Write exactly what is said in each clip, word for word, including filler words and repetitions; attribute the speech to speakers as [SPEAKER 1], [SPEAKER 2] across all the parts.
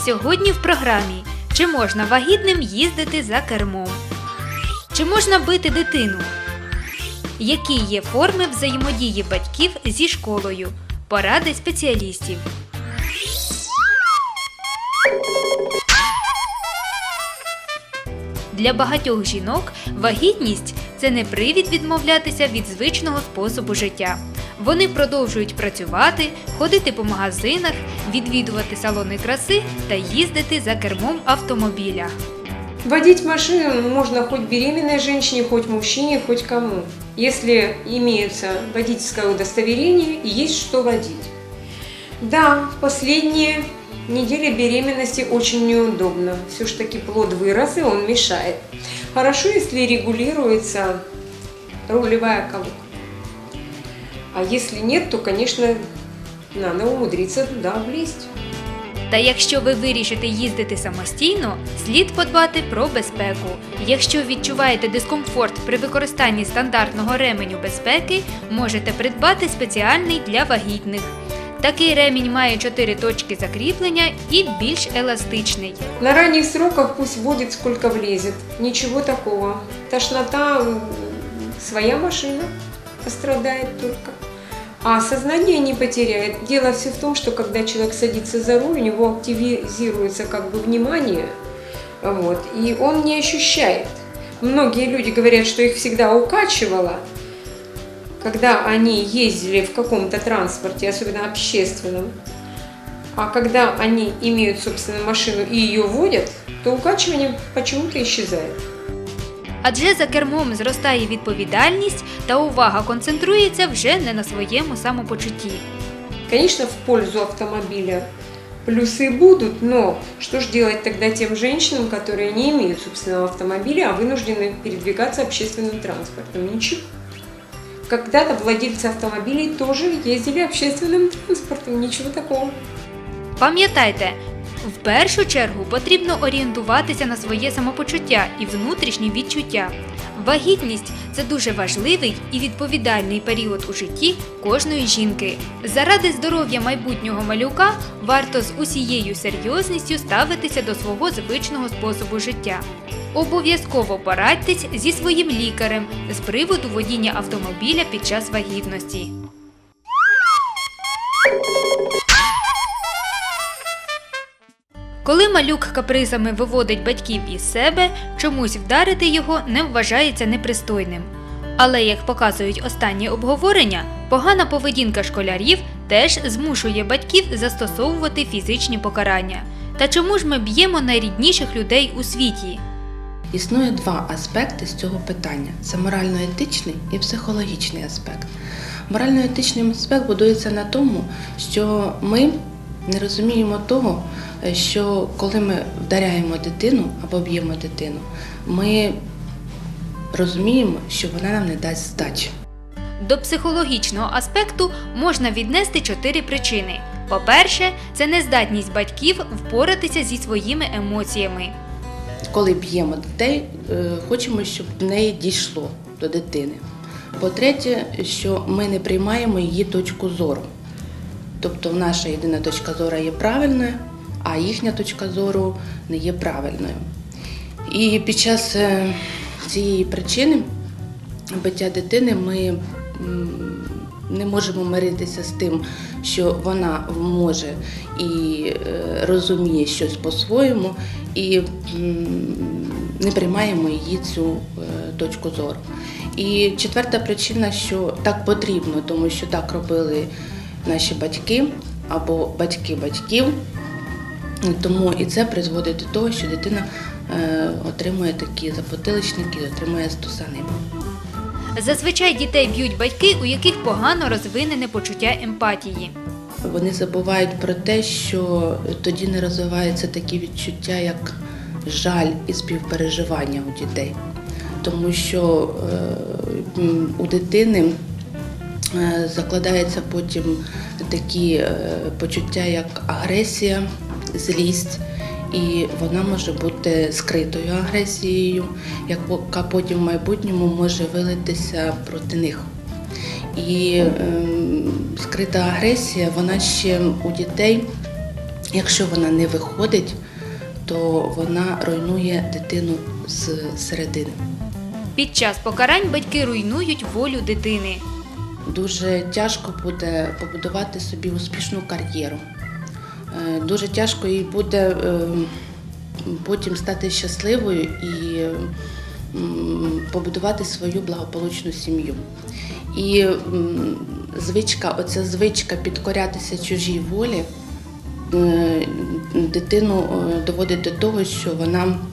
[SPEAKER 1] Сьогодні в програмі «Чи можна вагітним їздити за кермом?», «Чи можна бити дитину?», які є форми взаємодії батьків зі школою, поради спеціалістів. Для багатьох жінок вагітність – це не привід відмовлятися від звичного способу життя. Вони продовжують працювати, ходити по магазинах, відвідувати салони краси та їздити за кермом автомобіля.
[SPEAKER 2] Водить машину можно хоть беременной женщине, хоть мужчине, хоть кому, если имеется водительское удостоверение и есть что водить. Да, в последние недели беременности очень неудобно. Все ж таки плод вырос и он мешает. Хорошо, если регулируется рулевая колонка. А если нет, то, конечно, надо умудриться туда влезть.
[SPEAKER 1] Та якщо ви вирішите їздити самостійно, слід подбати про безпеку. Якщо відчуваєте дискомфорт при використанні стандартного ременю безпеки, можете придбати спеціальний для вагітних. Такий ремінь має чотири точки закріплення і більш еластичний.
[SPEAKER 2] На ранних сроках пусть водит сколько влезет, ничего такого. Тошнота, своя машина пострадает только. А сознание не потеряет. Дело все в том, что когда человек садится за руль, у него активизируется как бы внимание, вот, и он не ощущает. Многие люди говорят, что их всегда укачивало, когда они ездили в каком-то транспорте, особенно общественном. А когда они имеют собственную машину и ее водят, то укачивание почему-то исчезает.
[SPEAKER 1] Адже за кермом зростає відповідальність та увага концентрується вже не на своєму самопочутті.
[SPEAKER 2] Конечно, в пользу автомобиля плюсы будут, но что же делать тогда тем женщинам, которые не имеют собственного автомобиля, а вынуждены передвигаться общественным транспортом? Ничего. Когда-то владельцы автомобилей тоже ездили общественным транспортом, ничего такого.
[SPEAKER 1] Пам'ятайте, в першу чергу потрібно орієнтуватися на своє самопочуття і внутрішні відчуття. Вагітність – це дуже важливий і відповідальний період у житті кожної жінки. Заради здоров'я майбутнього малюка варто з усією серйозністю ставитися до свого звичного способу життя. Обов'язково порадьтесь зі своїм лікарем з приводу водіння автомобіля під час вагітності. Коли малюк капризами виводить батьків із себе, чомусь вдарити його не вважається непристойним. Але, як показують останні обговорення, погана поведінка школярів теж змушує батьків застосовувати фізичні покарання. Та чому ж ми б'ємо найрідніших людей у світі?
[SPEAKER 3] Існує два аспекти з цього питання – це морально-етичний і психологічний аспект. Морально-етичний аспект будується на тому, що ми не розуміємо того, що коли ми вдаряємо дитину або б'ємо дитину, ми розуміємо, що вона нам не дасть здачі.
[SPEAKER 1] До психологічного аспекту можна віднести чотири причини. По-перше, це нездатність батьків впоратися зі своїми емоціями.
[SPEAKER 3] Коли б'ємо дітей, хочемо, щоб до неї дійшло, до дитини. По-третє, що ми не приймаємо її точку зору. Тобто наша єдина точка зору є правильною, а їхня точка зору не є правильною. І під час цієї причини биття дитини ми не можемо миритися з тим, що вона може і розуміє щось по-своєму, і не приймаємо її цю точку зору. І четверта причина, що так потрібно, тому що так робили наші батьки або батьки батьків, тому і це призводить до того, що дитина е, отримує такі запотиличники, отримує стусани.
[SPEAKER 1] Зазвичай дітей б'ють батьки, у яких погано розвинене почуття емпатії.
[SPEAKER 3] Вони забувають про те, що тоді не розвиваються такі відчуття, як жаль і співпереживання у дітей. Тому що е, у дитини закладаються потім такі почуття, як агресія, злість, і вона може бути скритою агресією, яка потім в майбутньому може вилитися проти них. І е, скрита агресія, вона ще у дітей Якщо вона не виходить, то вона руйнує дитину з середини.
[SPEAKER 1] Під час покарань батьки руйнують волю дитини.
[SPEAKER 3] Дуже тяжко буде побудувати собі успішну кар'єру. Е, Дуже тяжко їй буде е, потім стати щасливою і м, побудувати свою благополучну сім'ю. І м, звичка, оця звичка підкорятися чужій волі е, дитину е, доводить до того, що вона е,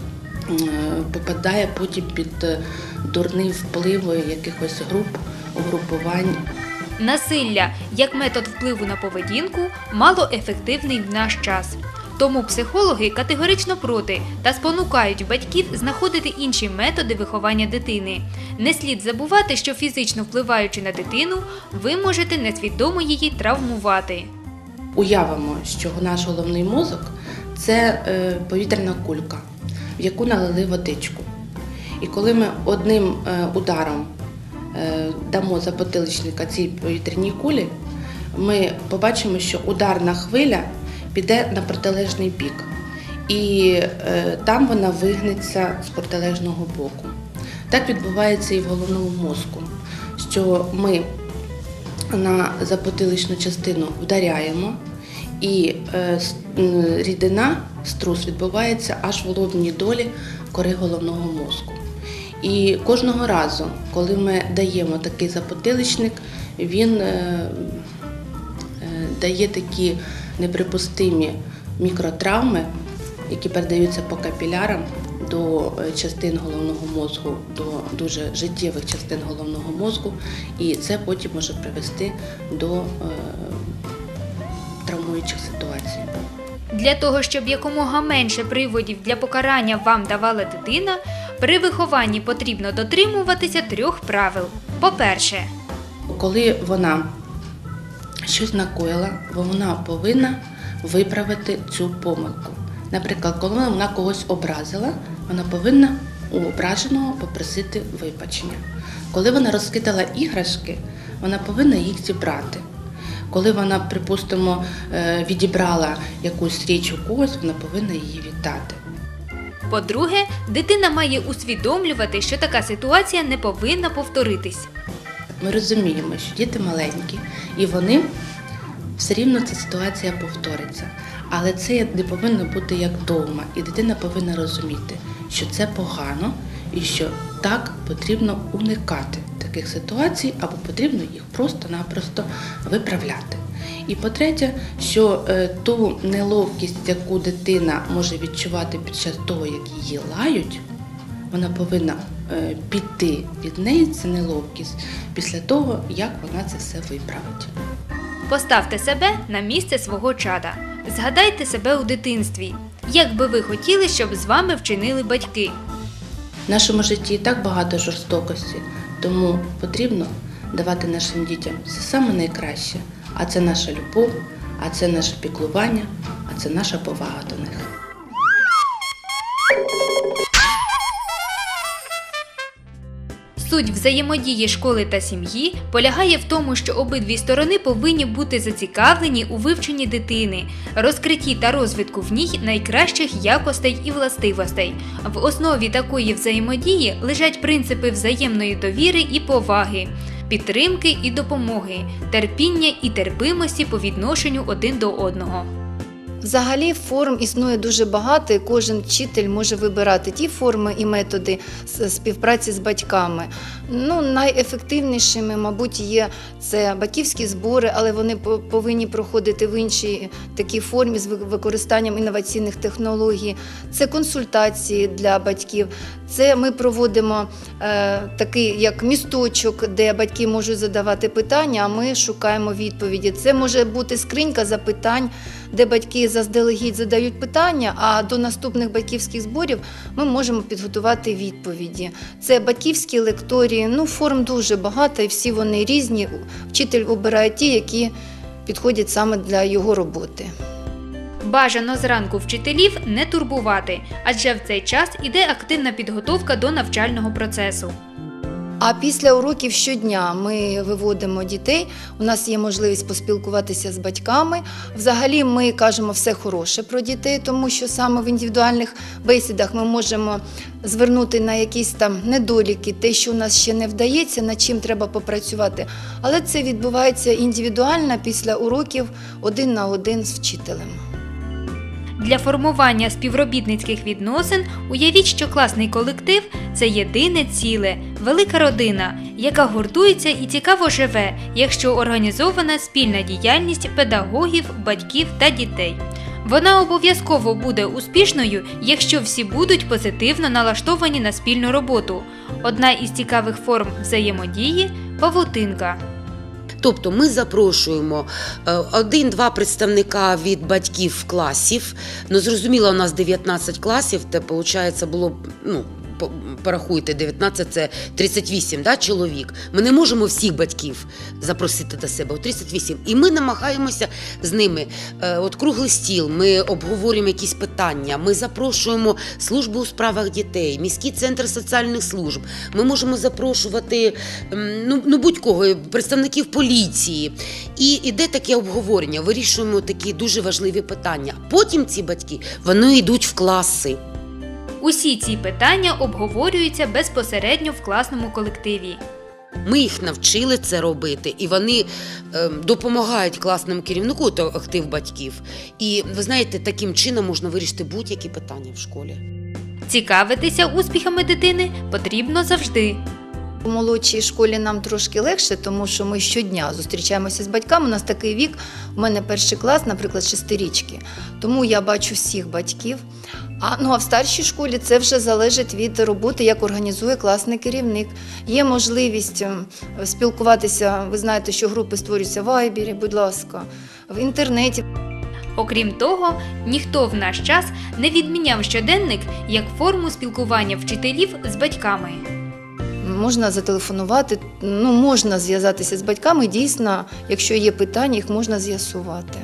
[SPEAKER 3] попадає потім під е, дурний вплив якихось груп, угрупувань.
[SPEAKER 1] Насилля як метод впливу на поведінку малоефективний в наш час. Тому психологи категорично проти та спонукають батьків знаходити інші методи виховання дитини. Не слід забувати, що фізично впливаючи на дитину, ви можете несвідомо її травмувати.
[SPEAKER 3] Уявимо, що наш головний мозок – це е, повітряна кулька, в яку налили водичку. І коли ми одним е, ударом е, дамо за потиличника цій повітряній кулі, ми побачимо, що ударна хвиля піде на протилежний бік. І е, там вона вигнеться з протилежного боку. Так відбувається і в головному мозку, що ми на запотиличну частину вдаряємо, і е, рідина, струс відбувається аж в лобній долі кори головного мозку. І кожного разу, коли ми даємо такий запотиличник, він е, е, дає такі неприпустимі мікротравми, які передаються по капілярам до частин головного мозку, до дуже життєвих частин головного мозку, і це потім може привести до е, травмуючих ситуацій.
[SPEAKER 1] Для того, щоб якомога менше приводів для покарання вам давала дитина, при вихованні потрібно дотримуватися трьох правил. По-перше,
[SPEAKER 3] коли вона щось накоїла, вона повинна виправити цю помилку. Наприклад, коли вона когось образила, вона повинна у ображеного попросити вибачення. Коли вона розкидала іграшки, вона повинна їх зібрати. Коли вона, припустимо, відібрала якусь річ у когось, вона повинна її віддати.
[SPEAKER 1] по-друге, дитина має усвідомлювати, що така ситуація не повинна повторитись.
[SPEAKER 3] Ми розуміємо, що діти маленькі, і вони все рівно ця ситуація повториться. Але це не повинно бути як вдома, і дитина повинна розуміти, що це погано і що так потрібно уникати таких ситуацій, або потрібно їх просто-напросто виправляти. І по-третє, що е, ту неловкість, яку дитина може відчувати під час того, як її лають, вона повинна е, піти від неї, ця неловкість, після того, як вона це все виправить.
[SPEAKER 1] Поставте себе на місце свого чада. Згадайте себе у дитинстві. Як би ви хотіли, щоб з вами вчинили батьки?
[SPEAKER 3] В нашому житті і так багато жорстокості, тому потрібно давати нашим дітям все саме найкраще. А це наша любов, а це наше піклування, а це наша повага до них.
[SPEAKER 1] Суть взаємодії школи та сім'ї полягає в тому, що обидві сторони повинні бути зацікавлені у вивченні дитини, розкритті та розвитку в ній найкращих якостей і властивостей. В основі такої взаємодії лежать принципи взаємної довіри і поваги, підтримки і допомоги, терпіння і терпимості по відношенню один до одного.
[SPEAKER 4] Взагалі форм існує дуже багато, і кожен вчитель може вибирати ті форми і методи співпраці з батьками. Ну, найефективнішими, мабуть, є це батьківські збори, але вони повинні проходити в іншій такій формі з використанням інноваційних технологій. Це консультації для батьків. Це ми проводимо е, такий як місточок, де батьки можуть задавати питання, а ми шукаємо відповіді. Це може бути скринька запитань, де батьки заздалегідь задають питання, а до наступних батьківських зборів ми можемо підготувати відповіді. Це батьківські лекторії, ну форм дуже багато і всі вони різні. Вчитель обирає ті, які підходять саме для його роботи.
[SPEAKER 1] Бажано зранку вчителів не турбувати, адже в цей час іде активна підготовка до навчального процесу.
[SPEAKER 4] А після уроків щодня ми виводимо дітей, у нас є можливість поспілкуватися з батьками. Взагалі ми кажемо все хороше про дітей, тому що саме в індивідуальних бесідах ми можемо звернути на якісь там недоліки, те, що у нас ще не вдається, над чим треба попрацювати. Але це відбувається індивідуально після уроків один на один з вчителем.
[SPEAKER 1] Для формування співробітницьких відносин уявіть, що класний колектив – це єдине ціле, велика родина, яка гуртується і цікаво живе, якщо організована спільна діяльність педагогів, батьків та дітей. Вона обов'язково буде успішною, якщо всі будуть позитивно налаштовані на спільну роботу. Одна із цікавих форм взаємодії – павутинка.
[SPEAKER 5] Тобто ми запрошуємо один-два представника від батьків класів. Ну, зрозуміло, у нас дев'ятнадцять класів, це, виходить, було, ну, порахуйте, дев'ятнадцять – це тридцять вісім, да, чоловік. Ми не можемо всіх батьків запросити до себе, тридцять вісім. І ми намагаємося з ними, от круглий стіл, ми обговорюємо якісь питання, ми запрошуємо службу у справах дітей, міський центр соціальних служб, ми можемо запрошувати, ну, ну будь-кого, представників поліції. І іде таке обговорення, вирішуємо такі дуже важливі питання. Потім ці батьки, вони йдуть в класи.
[SPEAKER 1] Усі ці питання обговорюються безпосередньо в класному колективі.
[SPEAKER 5] Ми їх навчили це робити, і вони е, допомагають класному керівнику, то актив батьків. І, ви знаєте, таким чином можна вирішити будь-які питання в школі.
[SPEAKER 1] Цікавитися успіхами дитини потрібно завжди.
[SPEAKER 4] У молодшій школі нам трошки легше, тому що ми щодня зустрічаємося з батьками. У нас такий вік, у мене перший клас, наприклад, шестирічки. Тому я бачу всіх батьків. А, ну, а в старшій школі це вже залежить від роботи, як організує класний керівник. Є можливість спілкуватися, ви знаєте, що групи створюються в Вайбері, будь ласка, в інтернеті.
[SPEAKER 1] Окрім того, ніхто в наш час не відміняв щоденник як форму спілкування вчителів з батьками.
[SPEAKER 4] Можна зателефонувати, ну, можна зв'язатися з батьками, дійсно, якщо є питання, їх можна з'ясувати.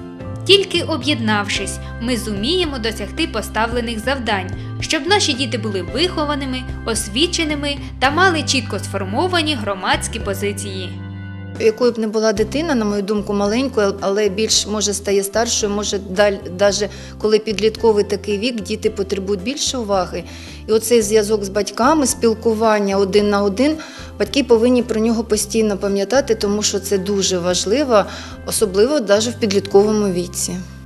[SPEAKER 1] Тільки об'єднавшись, ми зуміємо досягти поставлених завдань, щоб наші діти були вихованими, освіченими та мали чітко сформовані громадські позиції.
[SPEAKER 4] Якою б не була дитина, на мою думку, маленькою, але більш, може, стає старшою, може, навіть коли підлітковий такий вік, діти потребують більше уваги. І оцей зв'язок з батьками, спілкування один на один, батьки повинні про нього постійно пам'ятати, тому що це дуже важливо, особливо навіть в підлітковому віці.